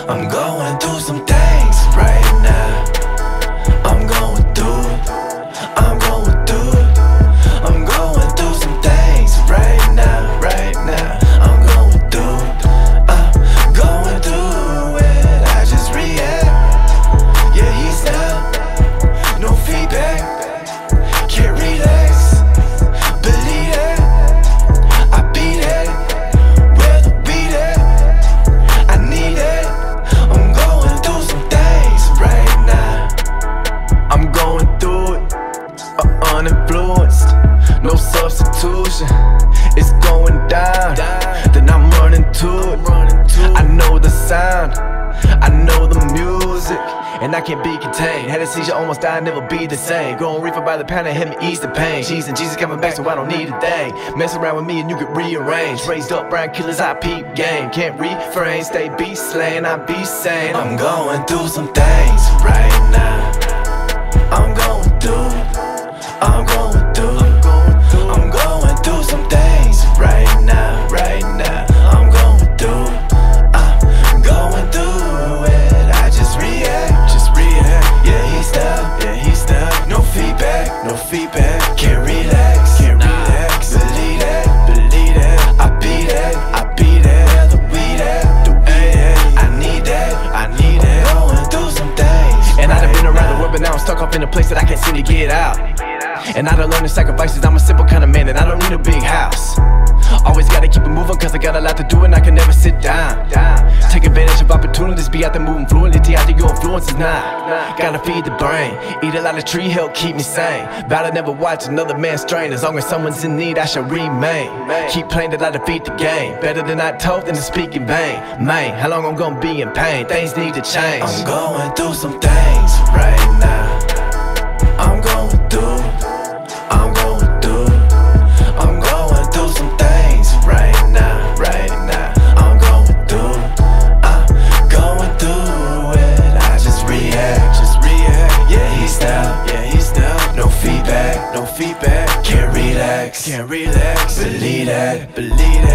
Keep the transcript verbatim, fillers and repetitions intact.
I'm going through some things right now. I'm going through it. I'm going through it. I'm going through some things right now, right now. I'm going through it. I'm going through it. I just react. Yeah, he's down. No feedback. Can't relax. Believe it. I beat it. Where the beat it. I need it. I'm going through some things right now. I'm going through it. Uh, uninfluenced. No substitution. It's going down. Then I'm running to it. I know the sound. I know the music. And I can't be contained. Had a seizure, almost died, never be the same. Growing reefer by the pound and hit me ease the pain. Cheese and Jesus coming back, so I don't need a thing. Mess around with me and you get rearranged. Raised up brown killers, I peep game. Can't refrain, stay beast slaying, I be sane. I'm going through some things right now. I'm going through it. I'm going through it. I'm going through some things right now, right now. I'm going through it. I'm going through it. I just react, just react. Yeah, he's there, yeah, he's there. No feedback, no feedback. Can't relax, can't relax. Believe that, believe that. I beat it, I beat it. Where the weed at, the weed at. I need that, I need it. I'm going through some things. And I done been around the world, but now I'm stuck up in a place that I can't seem to get out. And I done learned the sacrifices. I'm a simple kind of man, and I don't need a big house. Always gotta keep it moving, cause I got a lot to do and I can never sit down. Take advantage of opportunities, be out there moving fluently. I think your influence is not. Gotta feed the brain, eat a lot of tree, help keep me sane. Bout to never watch another man strain. As long as someone's in need, I shall remain. Keep playing till I defeat the game. Better than I told than to speak in vain. Man, how long I'm gonna be in pain? Things need to change. I'm going through some things right now. I'm going through it. I'm going through it. I'm going through some things right now, right now. I'm going through it. I'm going through it. I just react, just react. Yeah, he's down, yeah, he's down. No feedback, no feedback. Can't relax, can't relax. Believe that, believe that.